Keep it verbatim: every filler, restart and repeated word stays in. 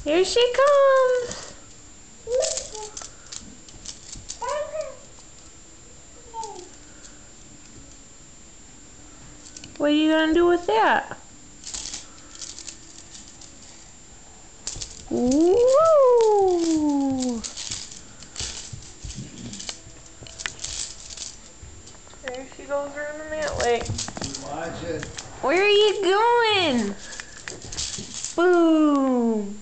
Here she comes. What are you gonna do with that? Woo! There she goes running that way. Watch it. Where are you going? Boom!